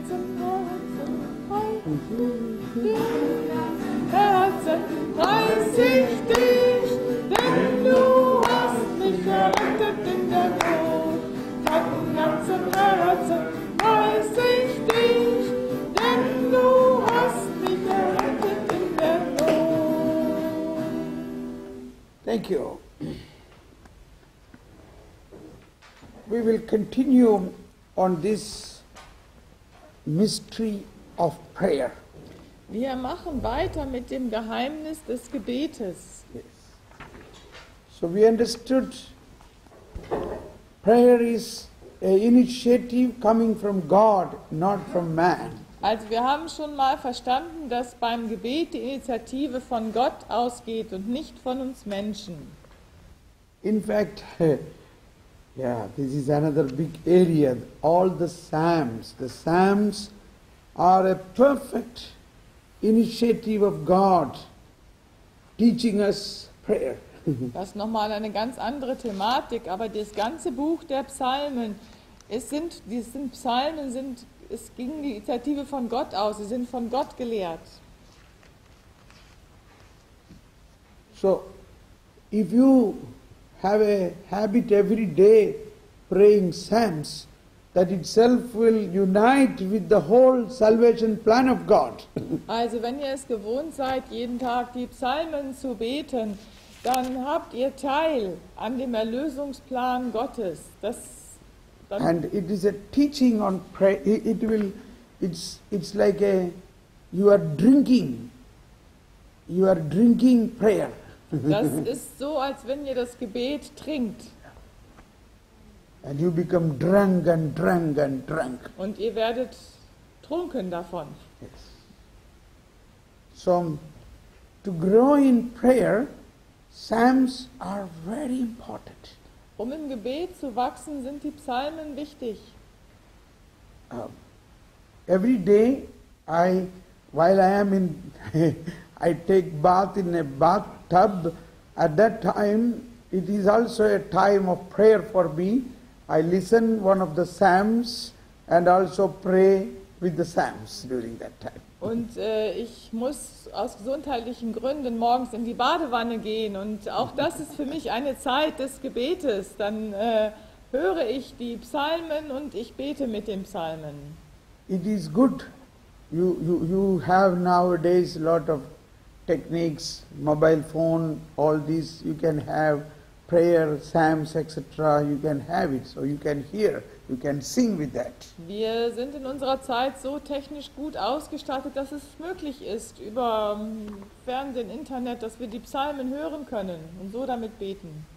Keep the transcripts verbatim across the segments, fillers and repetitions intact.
ganzem Herzen preis ich dich, denn du hast mich errettet in der Not. Von ganzem Herzen preis ich dich, denn du hast mich errettet in der Not. Thank you. We will continue on this mystery of prayer. Wir machen weiter mit dem Geheimnis des Gebetes. Yes. So we understood prayer is an initiative coming from God, not from man. Also wir haben schon mal verstanden, dass beim Gebet die Initiative von Gott ausgeht und nicht von uns Menschen. In fact, yeah, this is another big area. All the Psalms, the Psalms are a perfect initiative of God teaching us prayer. Das ist nochmal eine ganz andere Thematik, aber das ganze Buch der Psalmen, es sind, die sind Psalmen, sind, es ging die Initiative von Gott aus, sie sind von Gott gelehrt. So, if you have a habit every day praying Psalms, that itself will unite with the whole salvation plan of God. Also wenn ihr es gewohnt seid, jeden Tag die Psalmen zu beten, dann habt ihr Teil an dem Erlösungsplan Gottes. Das, dann And it is a teaching on prayer. It, it will, it's, it's like a, you are drinking, you are drinking prayer. Das ist so, als wenn ihr das Gebet trinkt. And you become drunk and drunk and drunk. Und ihr werdet trunken davon. Yes. So, to grow in prayer, Psalms are very important. Um im Gebet zu wachsen, sind die Psalmen wichtig. Um, every day, I, while I am in, I take bath in a bathtub. At that time, it is also a time of prayer for me. I listen one of the Psalms and also pray with the Psalms during that time. Und äh, ich muss aus gesundheitlichen Gründen morgens in die Badewanne gehen. Und auch das ist für mich eine Zeit des Gebetes. Dann äh, höre ich die Psalmen und ich bete mit den Psalmen. It is good. You, you, you have nowadays a lot of techniques, mobile phone, all these. You can have prayer, Psalms, et cetera. You can have it, so you can hear, you can sing with that. Wir sind in unserer Zeit so technisch gut ausgestattet, dass es möglich ist, über ähm, Fernsehen, Internet, dass wir die Psalmen hören können und so damit beten.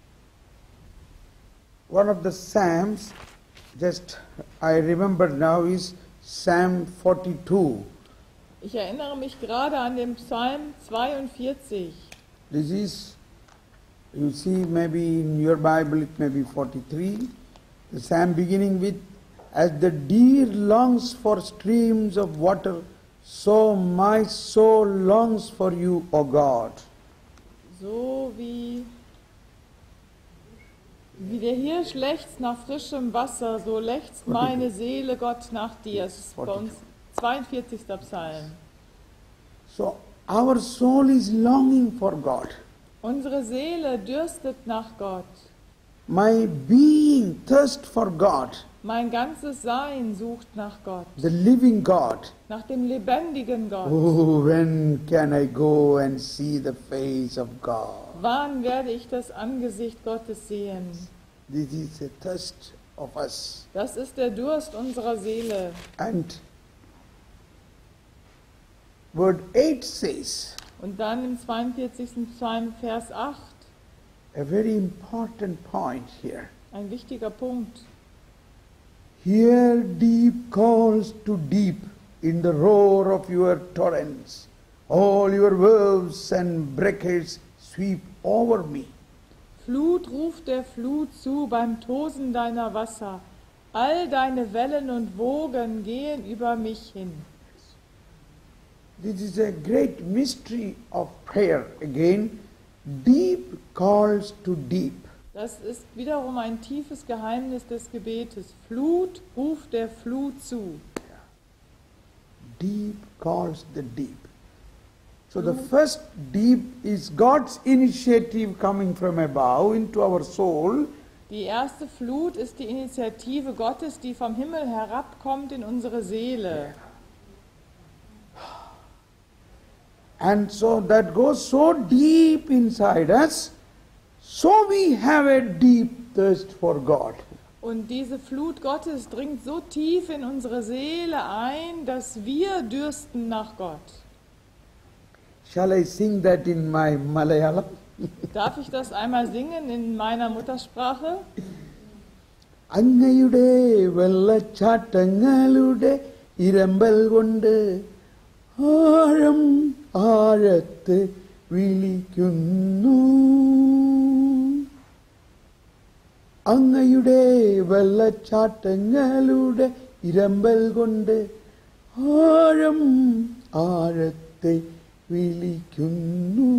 One of the Psalms, just I remember now, is Psalm forty-two. Ich erinnere mich gerade an den Psalm zweiundvierzig. This is, you see, maybe in your Bible it may be forty-three. The Psalm beginning with, as the deer longs for streams of water, so my soul longs for you, O God. So wie, wie der Hirsch lechzt nach frischem Wasser, so lechzt meine Seele Gott nach dir. Das ist bei uns zweiundvierzigster Psalm. So our soul is longing for God. Unsere Seele dürstet nach Gott. My being thirsts for God, Mein ganzes Sein sucht nach Gott, the living God. nach dem lebendigen Gott. Oh, when can I go and see the face of God? Wann werde ich das Angesicht Gottes sehen? This is a thirst of us. Das ist der Durst unserer Seele. And word eight says, Und dann im zweiundvierzigsten Psalm, Vers acht, a very important point here. ein wichtiger Punkt. Here deep calls to deep in the roar of your torrents. All your waves and breakers sweep over me. Flut ruft der Flut zu beim Tosen deiner Wasser. All deine Wellen und Wogen gehen über mich hin. This is a great mystery of prayer. Again, deep calls to deep. Das ist wiederum ein tiefes Geheimnis des Gebetes. Flut ruft der Flut zu. deep calls the deep. So the first deep is God's initiative coming from above into our soul. Die erste Flut ist die Initiative Gottes, die vom Himmel herabkommt in unsere Seele. And so that goes so deep inside us, so we have a deep thirst for God. Und diese Flut Gottes dringt so tief in unsere Seele ein, dass wir dürsten nach Gott. Shall I sing that in my Malayalam? Darf ich das einmal singen in meiner Muttersprache? അങ്ങയുടെ വെള്ളച്ചാട്ടങ്ങളുടെ ഇരമ്പൽ കൊണ്ട് ആഴം ആഴത്ത് വിളിക്കുന്നു. അങ്ങയുടെ വെള്ളച്ചാട്ടങ്ങളുടെ ഇരമ്പൽ കൊണ്ട് ആഴം ആഴത്തെ വിളിക്കുന്നു.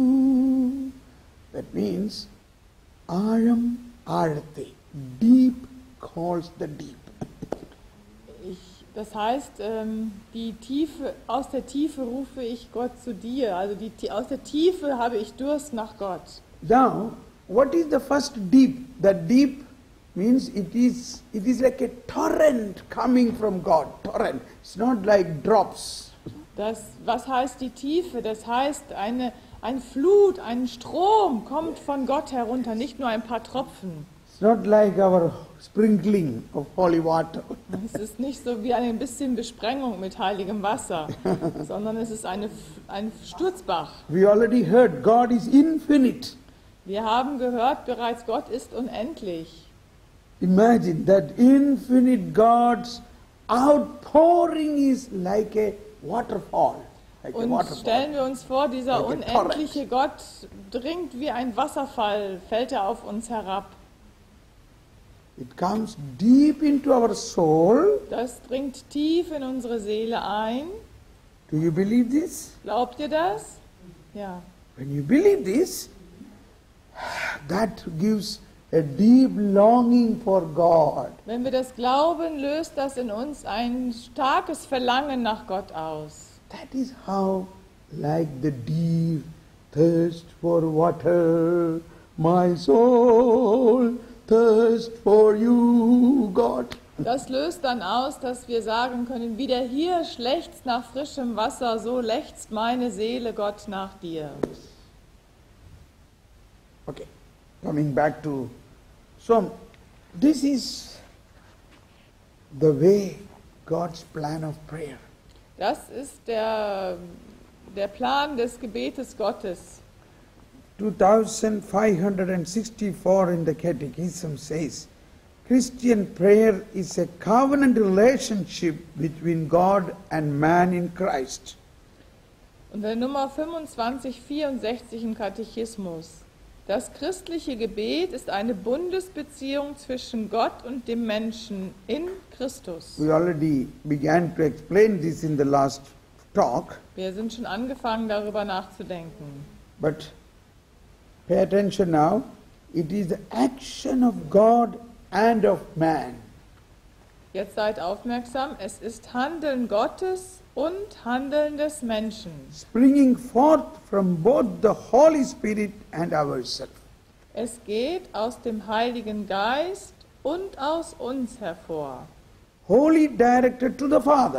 That means ആഴം ആഴത്തെ, deep calls the deep. Ich, das heißt, ähm, die Tiefe, aus der Tiefe rufe ich Gott zu dir. Also die, aus der Tiefe habe ich Durst nach Gott. Now, what is the first deep? That deep means it is it is like a torrent coming from God. Torrent. It's not like drops. Das, was heißt die Tiefe? Das heißt, eine, ein Flut, ein Strom kommt von Gott herunter, nicht nur ein paar Tropfen. It's not like our sprinkling of holy water. Es ist nicht so wie ein bisschen Besprengung mit heiligem Wasser, sondern es ist eine, ein Sturzbach. We already heard God is infinite. Wir haben gehört bereits, Gott ist unendlich. Imagine that infinite God's outpouring is like a waterfall. Like a Und waterfall. stellen wir uns vor, dieser Like a unendliche Gott dringt wie ein Wasserfall, fällt er auf uns herab. It comes deep into our soul. Das dringt tief in unsere Seele ein. Do you believe this? Glaubt ihr das? Ja. When you believe this, that gives a deep longing for God. Wenn wir das glauben, löst das in uns ein starkes Verlangen nach Gott aus. That is how, like the deep thirst for water, my soul thirst for you, God. Das löst dann aus, dass wir sagen können, wie der Hirsch lechzt nach frischem Wasser, so lechzt meine Seele Gott nach dir. Okay, coming back to, so this is the way God's plan of prayer. Das ist der, der Plan des Gebetes Gottes. two thousand five hundred sixty-four in the Catechism says, Christian prayer is a covenant relationship between God and man in Christ. Und der Nummer fünfundzwanzig vierundsechzig im Katechismus. Das christliche Gebet ist eine Bundesbeziehung zwischen Gott und dem Menschen in Christus. We already began to explain this in the last talk, Wir sind schon angefangen, darüber nachzudenken. but pay attention now. It is the action of God and of man. Jetzt seid aufmerksam, es ist Handeln Gottes und Handeln des Menschen. Springing forth from both the Holy Spirit and ourselves. Es geht aus dem Heiligen Geist und aus uns hervor. Wholly directed to the Father.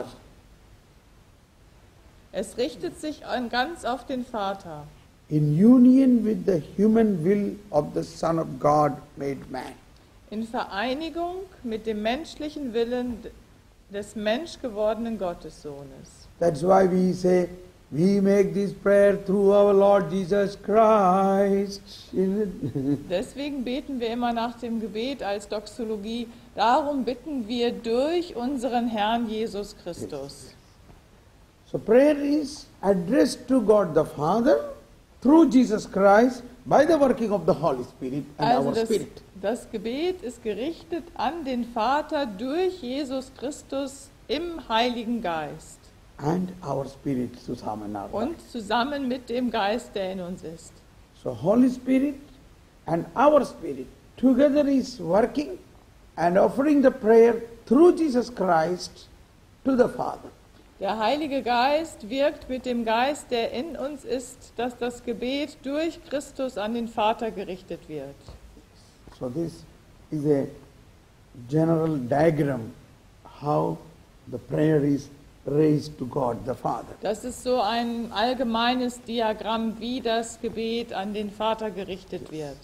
Es richtet sich an- ganz auf den Vater. In union with the human will of the Son of God made man. In Vereinigung mit dem menschlichen Willen des menschgewordenen Gottessohnes. That's why we say, we make this prayer through our Lord Jesus Christ. Deswegen beten wir immer nach dem Gebet als Doxologie, darum bitten wir durch unseren Herrn Jesus Christus. So prayer is addressed to God the Father through Jesus Christ by the working of the Holy Spirit and Also our das, spirit. das Gebet ist gerichtet an den Vater durch Jesus Christus im Heiligen Geist And our spirit, Susamanarva. und zusammen mit dem Geist, der in uns ist. So Holy Spirit and our spirit together is working and offering the prayer through Jesus Christ to the Father. Der Heilige Geist wirkt mit dem Geist, der in uns ist, dass das Gebet durch Christus an den Vater gerichtet wird. So this is a general diagram how the prayer is raised to God the Father. Das ist so ein allgemeines Diagramm, wie das Gebet an den Vater gerichtet wird.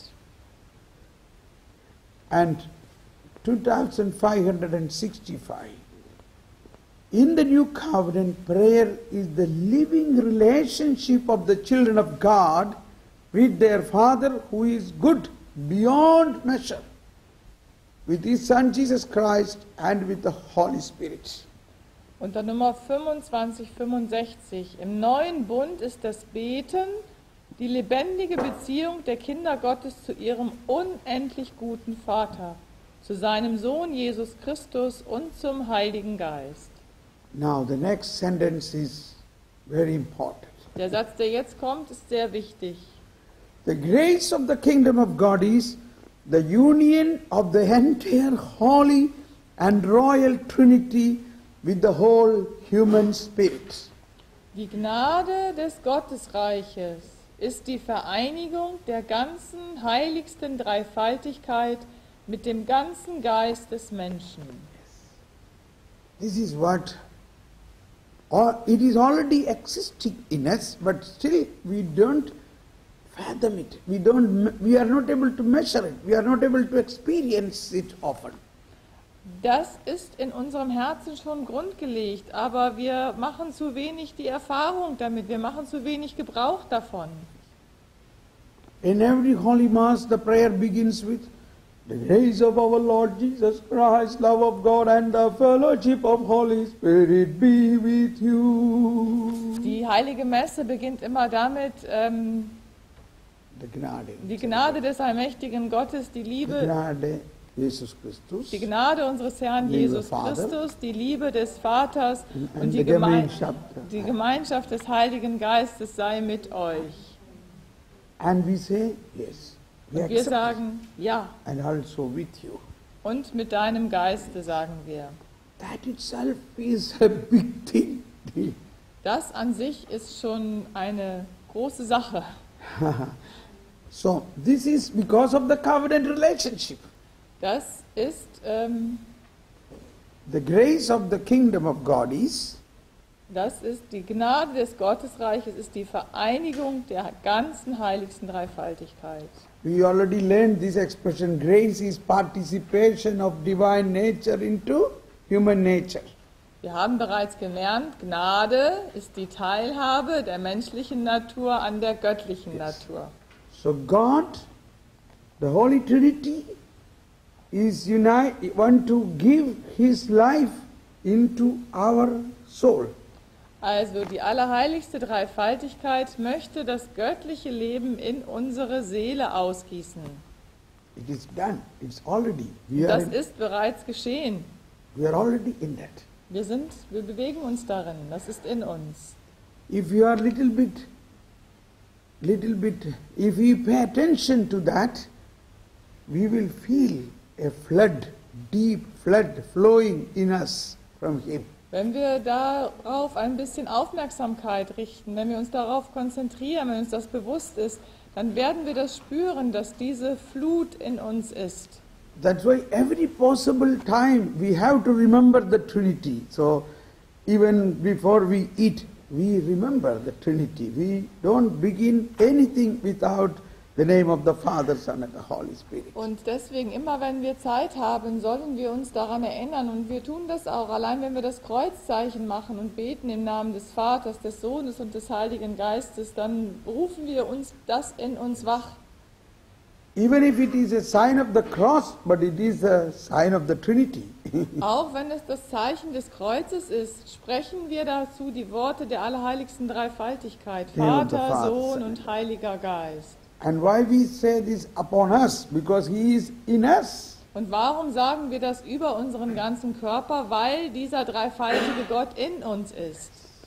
And two thousand five hundred sixty-five, in the New Covenant, prayer is the living relationship of the children of God with their Father who is good beyond measure, with His Son Jesus Christ and with the Holy Spirit. Unter Nummer fünfundzwanzig fünfundsechzig. Im neuen Bund ist das Beten die lebendige Beziehung der Kinder Gottes zu ihrem unendlich guten Vater, zu seinem Sohn Jesus Christus und zum Heiligen Geist. Now the next sentence is very important. Der Satz, der jetzt kommt, ist sehr wichtig. The grace of the kingdom of God is the union of the entire holy and royal Trinity with the whole human spirit. Die Gnade des Gottesreiches ist die Vereinigung der ganzen heiligsten Dreifaltigkeit mit dem ganzen Geist des Menschen. This is what, or it is already existing in us, but still we don't fathom it. We don't. We are not able to measure it. We are not able to experience it often. Das ist in unserem Herzen schon grundgelegt, aber wir machen zu wenig die Erfahrung damit, wir machen zu wenig Gebrauch davon. In every Holy Mass, the prayer begins with the grace of our Lord Jesus Christ, love of God and the fellowship of Holy Spirit be with you. Die Heilige Messe beginnt immer damit, ähm, Die Gnade. die Gnade des allmächtigen Gottes, die Die Liebe, Gnade Jesus Christus. die Gnade unseres Herrn Liebe Jesus Vater. Christus, die Liebe des Vaters And und the die, Geme Gemeinschaft. die Gemeinschaft des Heiligen Geistes sei mit euch. And we say yes. We Und wir accept sagen, ja, it. And also with you. und mit deinem Geiste sagen wir. That itself is a big thing. Das an sich ist schon eine große Sache. So this is because of the covenant relationship. Das ist ähm, The grace of the kingdom of God is Das ist die Gnade des Gottesreiches, ist die Vereinigung der ganzen heiligsten Dreifaltigkeit. we already learned this expression, grace is participation of divine nature into human nature. Wir haben bereits gelernt, Gnade ist die Teilhabe der menschlichen Natur an der göttlichen Natur. So God, the Holy Trinity, is unite, want to give His life into our soul. Also die allerheiligste Dreifaltigkeit möchte das göttliche Leben in unsere Seele ausgießen. It is done. It's already. We are, Das in, ist bereits geschehen. we are already in that. Wir sind, wir bewegen uns darin. Das ist in uns. If you are little bit, little bit, if we pay attention to that, we will feel a flood, deep flood flowing in us from Him. Wenn wir darauf ein bisschen Aufmerksamkeit richten, wenn wir uns darauf konzentrieren, wenn uns das bewusst ist, dann werden wir das spüren, dass diese Flut in uns ist. That's why every possible time we have to remember the Trinity. So even before we eat, we remember the Trinity. We don't begin anything without the name of the Father, Son and the Holy Spirit. Und deswegen, immer wenn wir Zeit haben, sollen wir uns daran erinnern. Und wir tun das auch, allein wenn wir das Kreuzzeichen machen und beten im Namen des Vaters, des Sohnes und des Heiligen Geistes, dann rufen wir uns das in uns wach. Even if it is a sign of the cross, but it is a sign of the Trinity. Auch wenn es das Zeichen des Kreuzes ist, sprechen wir dazu die Worte der allerheiligsten Dreifaltigkeit, Ja, und der Vater, Vater, Sohn Son. und Heiliger Geist. And why we say this upon us? Because He is in us. Und warum sagen wir das über unseren ganzen Körper? Weil dieser dreifaltige Gott in uns ist.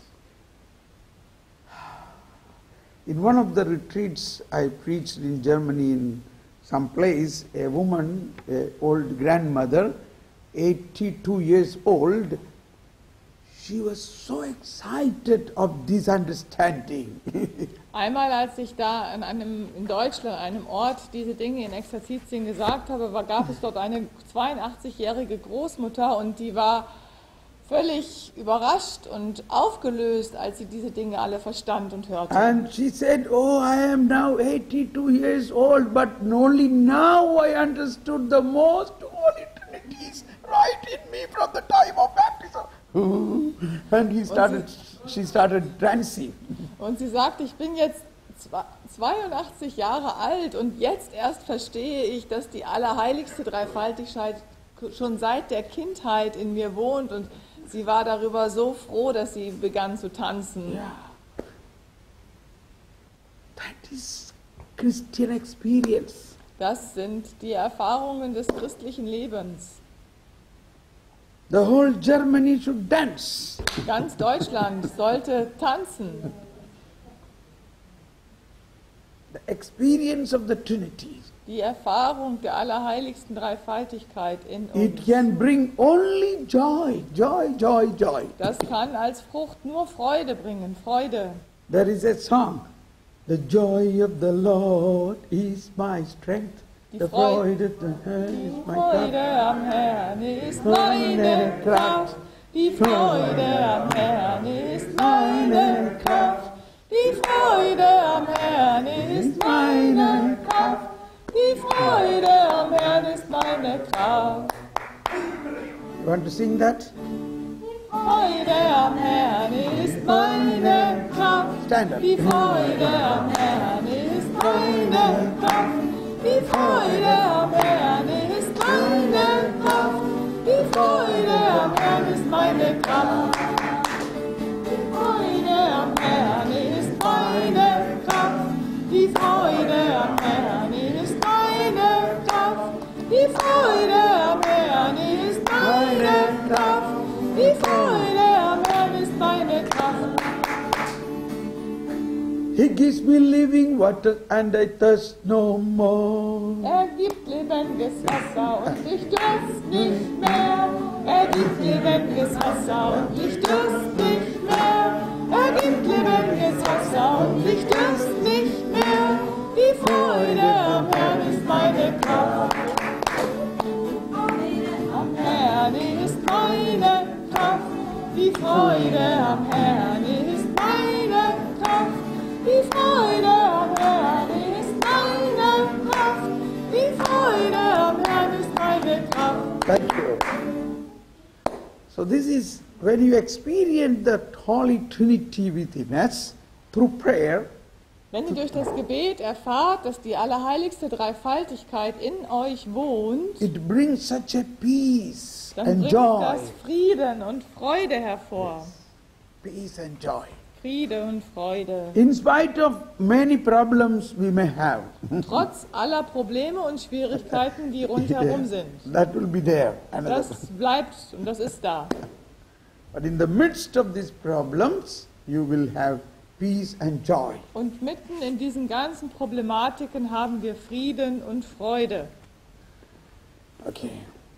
In one of the retreats I preached in Germany in some place, a woman, a old grandmother, eighty-two years old, she was so excited of this understanding. Einmal, als ich da an einem, in Deutschland, an einem Ort, diese Dinge in Ekserzitien gesagt habe, war, gab es dort eine zweiundachtzig-jährige Großmutter und die war völlig überrascht und aufgelöst, als sie diese Dinge alle verstand und hörte. And she said, oh, I am now eighty-two years old, but only now I understood the most holy Trinity is right in me from the time of baptism. And he started, she started dancing. Und sie sagte, ich bin jetzt zweiundachtzig Jahre alt und jetzt erst verstehe ich, dass die allerheiligste Dreifaltigkeit schon seit der Kindheit in mir wohnt, und sie war darüber so froh, dass sie begann zu tanzen. Yeah. That is Christian experience. Das sind die Erfahrungen des christlichen Lebens. The whole Germany should dance. Ganz Deutschland sollte tanzen. The experience of the Trinity. Die Erfahrung der allerheiligsten Dreifaltigkeit in uns. It can bring only joy, joy, joy, joy. Das kann als Frucht nur Freude bringen, Freude. There is a song. The joy of the Lord is my strength. Die The Freude, Freude of the Herrn die is my Freude God. am Herrn ist meine Kraft. Die Freude am Herrn ist meine Kraft. Die Freude am Herrn ist meine Kraft. Die Freude am Herrn ist meine Kraft. You want to sing that? Freude am Herrn ist meine Kraft. Stand up. Die Freude am Herrn ist meine Kraft. Die Freude am Herrn ist meine Kraft. Die Freude am Herrn ist meine Kraft. Die Freude am Herrn ist meine Kraft. Die Freude am Herrn ist meine Kraft. Die Freude am Herrn ist meine Kraft. Die Freude am Herrn ist meine Kraft. He gives me living water and I thirst no more. Er gibt lebendiges Wasser und ich dürst nicht mehr. Er gibt lebendiges Wasser und ich dürst nicht mehr. Er gibt lebendiges Wasser und ich dürst nicht mehr. Die Freude am Herrn ist meine Kraft. Am Herrn ist meine Kraft. Die Freude am Herrn ist meine Kraft. Die Freude am Herrn ist meine Kraft. Die Freude am Herrn ist meine Kraft. Thank you. So this is when you experience the Holy Trinity within us through prayer. Wenn ihr durch das Gebet erfahrt, dass die allerheiligste Dreifaltigkeit in euch wohnt, It brings such a peace dann and bringt joy. das Frieden und Freude hervor. Peace and joy. Friede und Freude. In spite of many problems we may have, Trotz aller Probleme und Schwierigkeiten, die rundherum sind. that will be there. Another- Das bleibt und das ist da. But in the midst of these problems, you will have peace and joy. Und mitten in diesen ganzen Problematiken haben wir Frieden und Freude. Okay.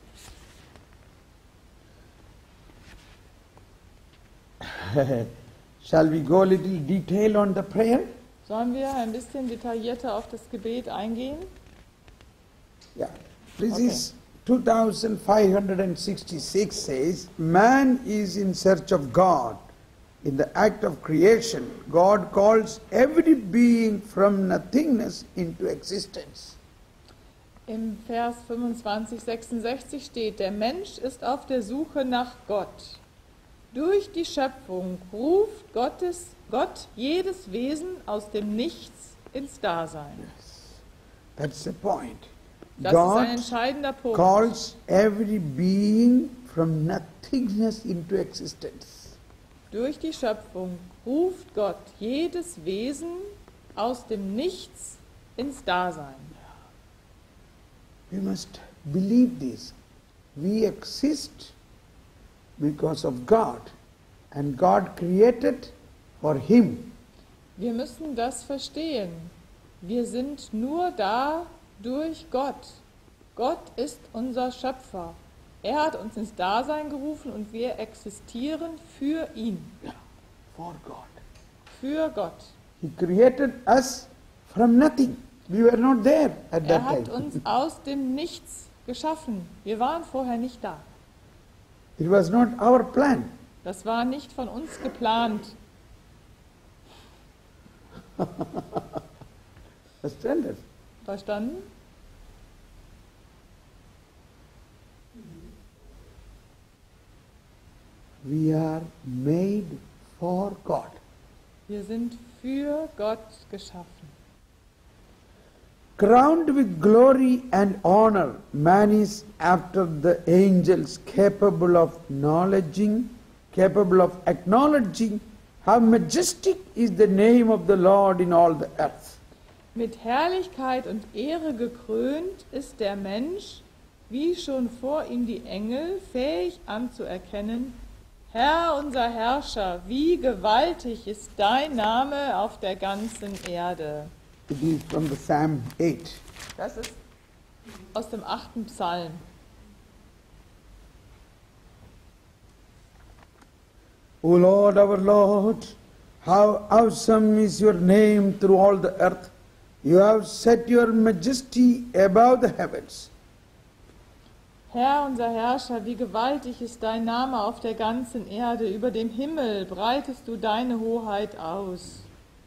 Shall we go a little detail on the prayer? Sollen wir ein bisschen detaillierter auf das Gebet eingehen? Yeah. This Okay. is two thousand five hundred sixty-six says, man is in search of God. In the act of creation, God calls every being from nothingness into existence. Im Vers fünfundzwanzig, sechsundsechzig steht, der Mensch ist auf der Suche nach Gott. Durch die Schöpfung ruft Gottes, Gott jedes Wesen aus dem Nichts ins Dasein. That's the point. Das ist ein God entscheidender Punkt. calls every being from nothingness into existence. Durch die Schöpfung ruft Gott jedes Wesen aus dem Nichts ins Dasein. We must believe this. We exist because of God, and God created for Him. Wir müssen das verstehen. Wir sind nur da durch Gott. Gott ist unser Schöpfer. Er hat uns ins Dasein gerufen und wir existieren für ihn, Yeah, for God. für Gott. He created us from nothing. We were not there at Er that hat time. uns aus dem Nichts geschaffen. Wir waren vorher nicht da. It was not our plan. Das war nicht von uns geplant. Understand it? Verstanden? We are made for God. Wir sind für Gott geschaffen. Crowned with glory and honor, man is after the angels, capable of acknowledging, capable of acknowledging how majestic is the name of the Lord in all the earth. Mit Herrlichkeit und Ehre gekrönt ist der Mensch, wie schon vor ihm die Engel, fähig anzuerkennen: Herr, unser Herrscher, wie gewaltig ist dein Name auf der ganzen Erde. It is from the Psalm eight. Das ist aus dem achten Psalm. O Lord, our Lord, how awesome is your name through all the earth. You have set your majesty above the heavens. Herr, unser Herrscher, wie gewaltig ist dein Name auf der ganzen Erde. Über dem Himmel breitest du deine Hoheit aus.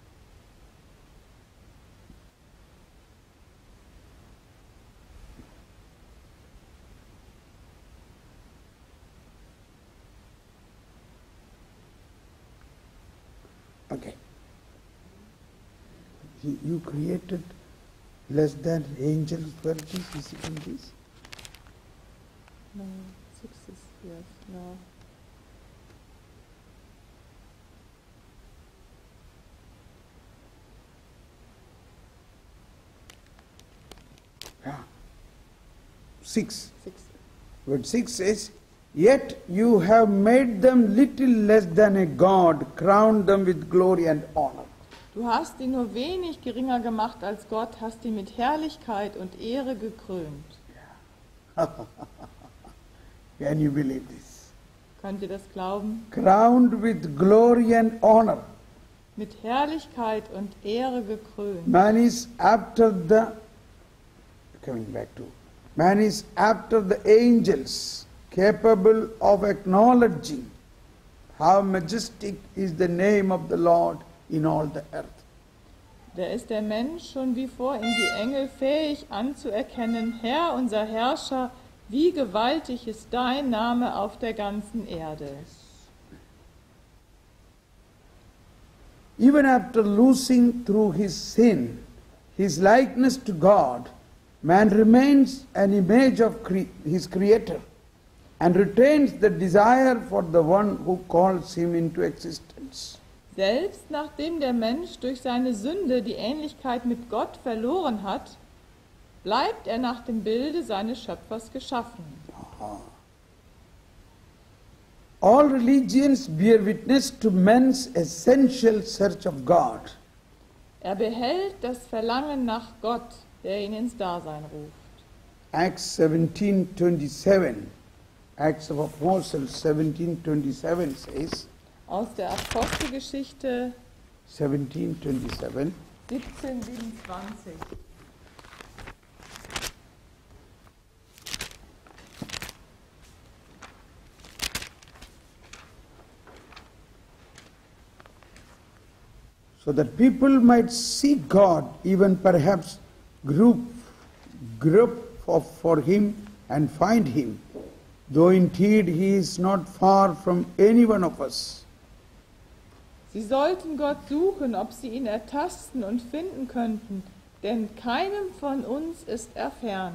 Okay. You you created less than angels were this, is it in this? No, six is yes, no. Yeah. Six. Six. But six says, yet you have made them little less than a god, crowned them with glory and honor. Du hast ihn nur wenig geringer gemacht als Gott, hast ihn mit Herrlichkeit und Ehre gekrönt. Can you believe this? Könnt ihr das glauben? Crowned with glory and honor. Mit Herrlichkeit und Ehre gekrönt. Man is after the, coming back to, man is after the angels, capable of acknowledging how majestic is the name of the Lord in all the earth. Da ist der Mensch schon wie vor ihm die Engel fähig anzuerkennen: Herr, unser Herrscher, wie gewaltig ist dein Name auf der ganzen Erde. Even after losing through his sin his likeness to God, man remains an image of cre- his Creator and retains the desire for the one who calls him into existence. Selbst nachdem der Mensch durch seine Sünde die Ähnlichkeit mit Gott verloren hat, bleibt er nach dem Bilde seines Schöpfers geschaffen. All religions bear witness to men's essential search of God. Er behält das Verlangen nach Gott, der ihn ins Dasein ruft. Acts seventeen twenty-seven, Acts of Apostles seventeen twenty-seven says, Aus der Apostelgeschichte seventeen twenty-seven, siebzehn siebenundzwanzig. so that people might seek God, even perhaps group, group for, for him and find him, though indeed he is not far from any one of us. Sie sollten Gott suchen, ob sie ihn ertasten und finden könnten, denn keinem von uns ist er fern.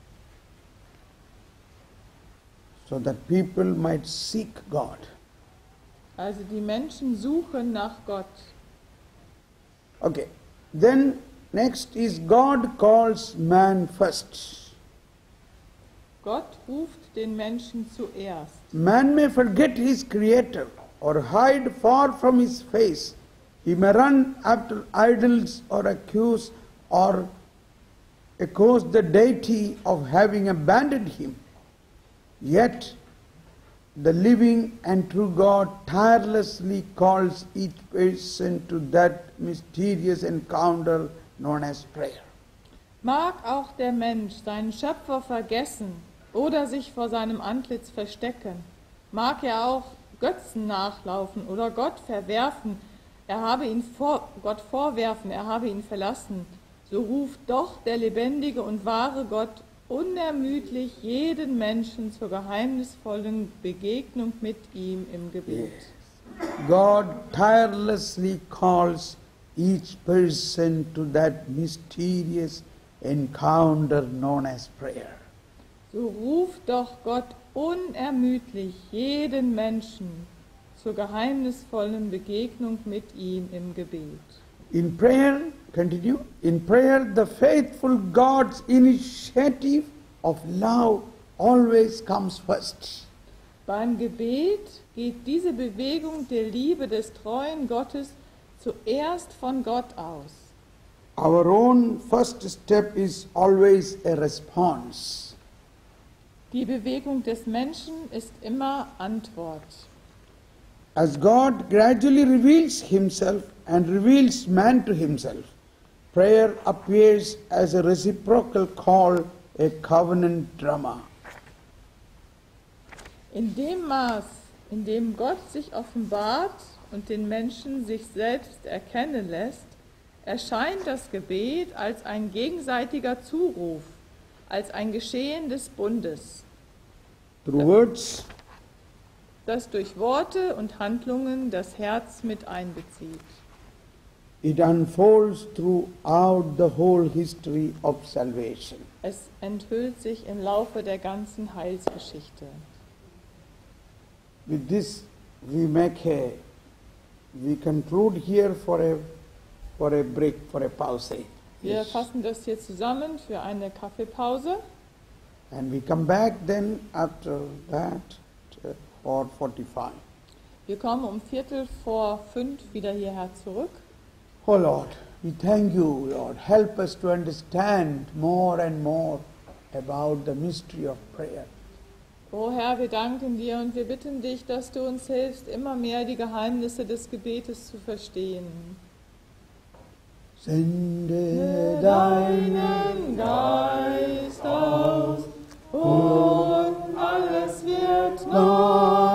So that people might seek God. Also die Menschen suchen nach Gott. Okay, then next is God calls man first. Gott ruft den Menschen zuerst. Man may forget his creator or hide far from his face. He may run after idols or accuse or accuse the deity of having abandoned him. Yet the living and true God tirelessly calls each person to that mysterious encounter known as prayer. Mag auch der Mensch seinen Schöpfer vergessen oder sich vor seinem Antlitz verstecken, mag er auch Götzen nachlaufen oder Gott verwerfen, er habe ihn vor, Gott vorwerfen, er habe ihn verlassen, so ruft doch der lebendige und wahre Gott unermüdlich jeden Menschen zur geheimnisvollen Begegnung mit ihm im Gebet. God tirelessly calls each person to that mysterious encounter known as prayer. So ruft doch Gott unermüdlich jeden Menschen zur geheimnisvollen Begegnung mit ihm im Gebet. In prayer, continue, in prayer the faithful God's initiative of love always comes first. Beim Gebet geht diese Bewegung der Liebe des treuen Gottes zuerst von Gott aus. Our own first step is always a response. Die Bewegung des Menschen ist immer Antwort. As God gradually reveals himself and reveals man to himself, prayer appears as a reciprocal call, a covenant drama. In dem Maß, in dem Gott sich offenbart und den Menschen sich selbst erkennen lässt, erscheint das Gebet als ein gegenseitiger Zuruf, als ein Geschehen des Bundes, Through words, das durch Worte und Handlungen das Herz mit einbezieht. it unfolds throughout the whole history of salvation. Es enthüllt sich im Laufe der ganzen Heilsgeschichte. With this, we make a, we conclude here for a, for a break, for a pause. Wir Yes. fassen das hier zusammen für eine Kaffeepause And we come back then after that at four forty-five. Wir kommen um Viertel vor fünf wieder hierher zurück. Oh Lord, we thank you, Lord. Help us to understand more and more about the mystery of prayer. O Herr, wir danken dir und wir bitten dich, dass du uns hilfst, immer mehr die Geheimnisse des Gebetes zu verstehen. Sende Deinen Geist aus und alles wird neu.